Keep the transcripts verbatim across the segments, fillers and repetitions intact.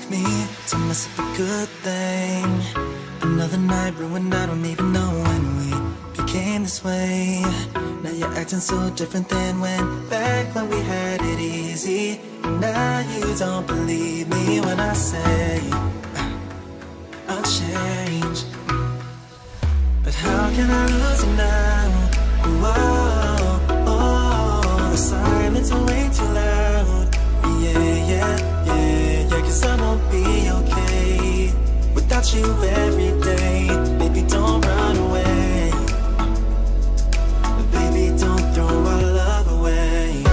like me to mess up a good thing. Another night ruined, I don't even know when we became this way. Now you're acting so different than when back when we had it easy. And now you don't believe me when I say I'll change. But how can I lose you now? Whoa, oh, the silence is way too loud. Yeah, yeah, yeah, yeah, cause I won't be okay without you every day. Baby, don't run away. Baby, don't throw our love away.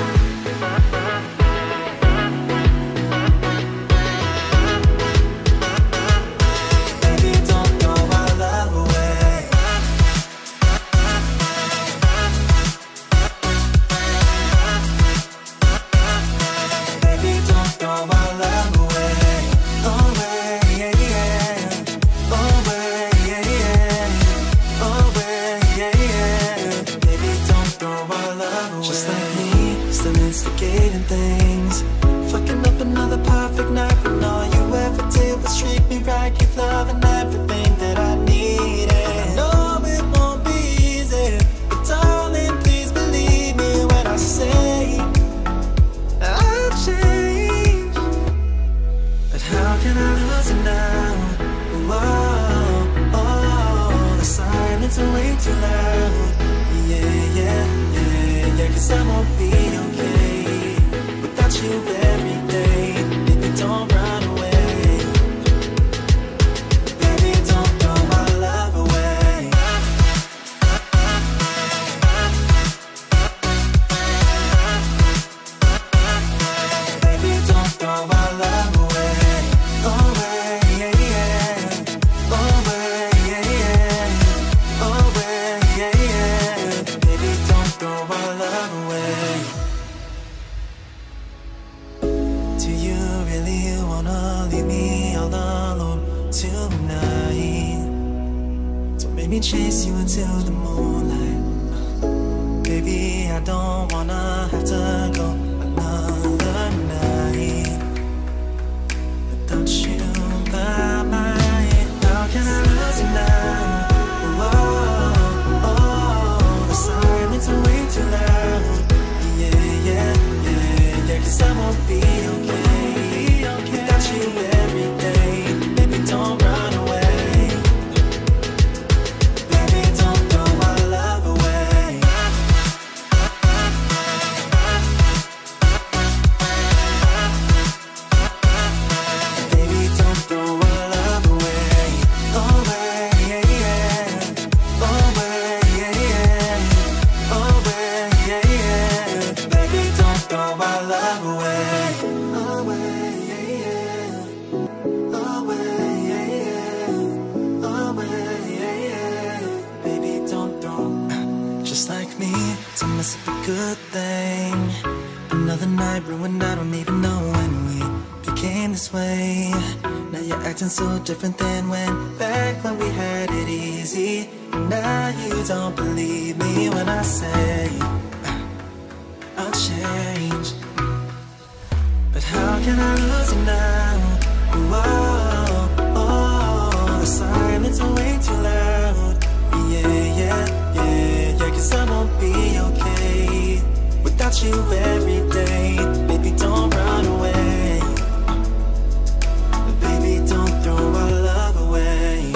Baby, don't throw our love away. Baby, don't throw our love away. Away, yeah, yeah. Away, yeah, yeah. Away, yeah, yeah. Baby, don't throw our love away. Just like me, still instigating things. Fucking up another perfect night when all you ever did was treat me right. Give love and everything that I needed. I know it won't be easy, but darling, please believe me when I say I'll change. But how can I lose you now? Whoa, oh, the silence is way too loud. Yeah, yeah, yeah, yeah, cause I won't be okay without you every day. Baby, don't run away. Baby, don't throw my love away. Baby, don't throw my love away. Away, yeah, yeah. Away, yeah, yeah. Away, yeah, yeah. Baby, don't throw my love away. Do you really wanna leave me all alone tonight? Don't make me chase you into the moonlight. Baby, I don't wanna have to go another night without you by my side. How can I lose you now? Whoa, oh, the silence is way too loud. Yeah, yeah, yeah, yeah, cause I won't be okay without you every day. Baby, don't run away. Baby, don't throw my love away. Baby, don't throw our love away. Away, yeah, yeah. Away, yeah, yeah. Away, yeah, yeah. Baby, don't throw our love away. Away, yeah, yeah. Away, yeah, yeah. Away, yeah, yeah. Baby, don't throw. Just like me to mess up a good thing. Another night ruined, I don't even know when we became this way. Now you're acting so different than when back when we had it easy. And now you don't believe me when I say I'll change. But how can I lose you now? Whoa, oh, the silence is way too loud. Yeah, yeah, yeah, yeah, cause I won't be okay without you every day. Baby, don't run away. Baby, don't throw our love away.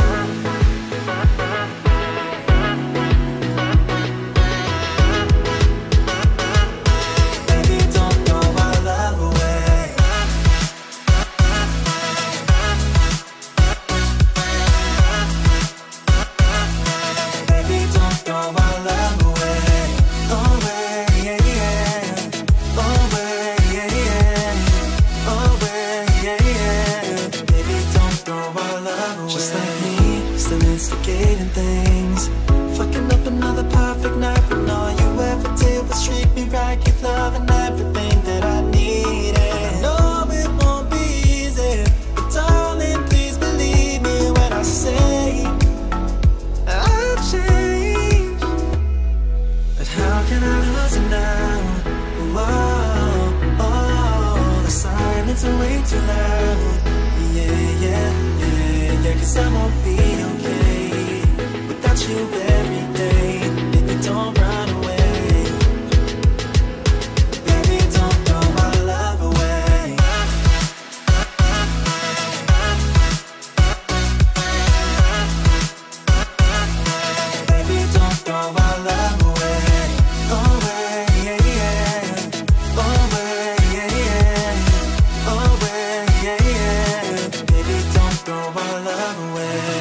Baby, don't throw our love away. Baby, don't throw our love away. Away, yeah, yeah. Away, silence are way too loud. Yeah, yeah, yeah, yeah, cause I won't be okay without you every day. Baby, don't run away. Baby, don't throw my love away. Baby, don't throw my love away. Away, yeah, yeah. Away, yeah, yeah. Away, yeah, yeah. Baby, don't throw my love away.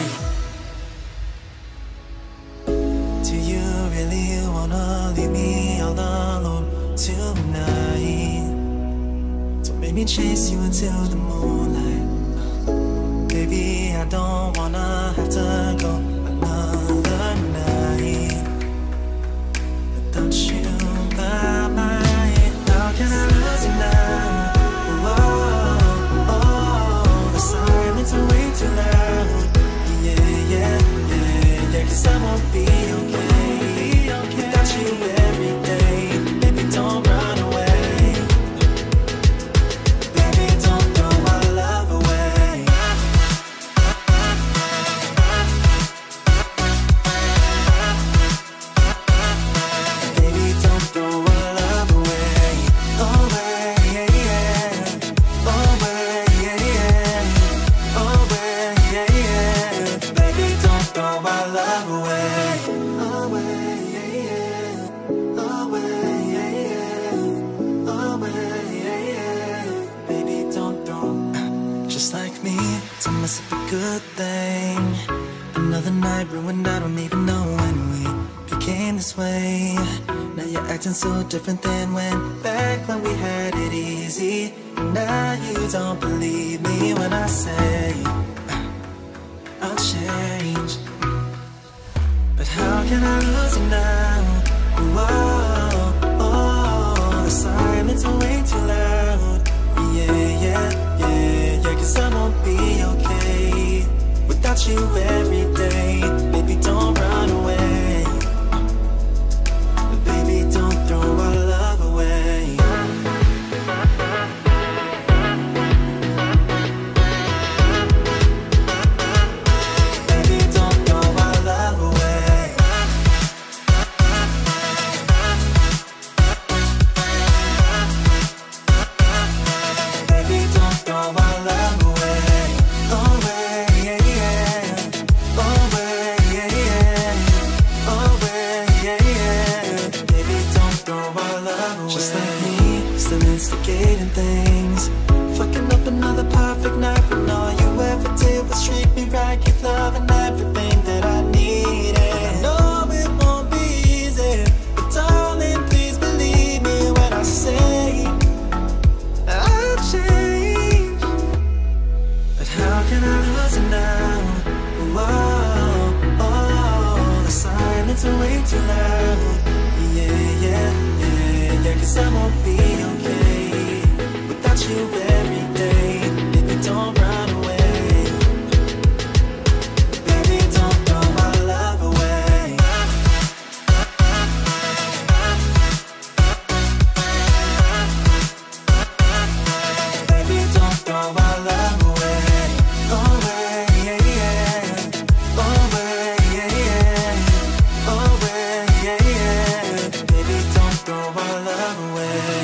Do you really wanna leave me all alone tonight? Don't make me chase you until the moonlight. Baby, I don't wanna have to go another night without you by my. How can I lose you now? Oh, oh, the silence are way too loud. Yeah, yeah, yeah, yeah, cause I won't be okay without you every day. Baby, don't run away. Baby, don't throw my love away. Baby, don't throw my love away. Away, yeah, yeah. Away, yeah, yeah. Away, yeah, yeah. Baby, don't throw my love away. Away, yeah, yeah. Away, yeah, yeah. Away, yeah, yeah. Baby, don't throw. Just like me, to mess up a good thing. Another night ruined, I don't even know when we became this way. Now you're acting so different than when back when we had it easy. And now you don't believe me when I say I'll change. But how can I lose you now? Oh, oh, the silence are way too loud. Yeah, yeah, yeah, yeah, cause I won't be okay without you every day. Baby, don't run away. Baby, don't throw our love away. Baby, don't throw our love away. Baby, don't throw our love away. Away, yeah, yeah. Away, yeah, yeah. Away, yeah, yeah. Baby, don't throw our love away. Just like me, still instigating things. Fucking up another perfect night when all you ever did was treat me right. Give love and everything that I needed. I know it won't be easy, but darling, please believe me when I say I'll change. But how can I lose you now? Oh, oh, the silence are way too loud. Yeah, yeah, yeah, yeah, cause I won't be okay without you every day. Baby, don't run away. Baby, don't throw my love away. Baby, don't throw my love away. Away, yeah, yeah. Away, yeah, yeah. Away, yeah, yeah. Baby, don't throw my love away.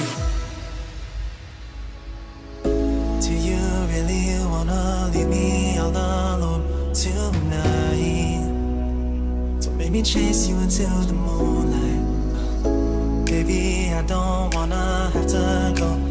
Do you really wanna leave me all alone tonight? Don't make me chase you until the moonlight. Baby, I don't wanna have to go